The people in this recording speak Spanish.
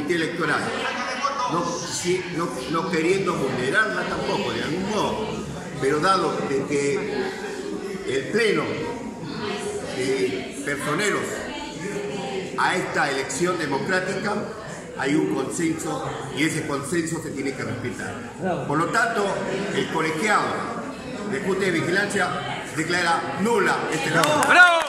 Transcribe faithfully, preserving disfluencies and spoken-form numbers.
ley electoral, no, si, no, no queriendo vulnerarla tampoco de algún modo, pero dado de que el pleno de personeros a esta elección democrática hay un consenso y ese consenso se tiene que respetar. Por lo tanto, el colegiado de Junta de Vigilancia declara nula este trabajo.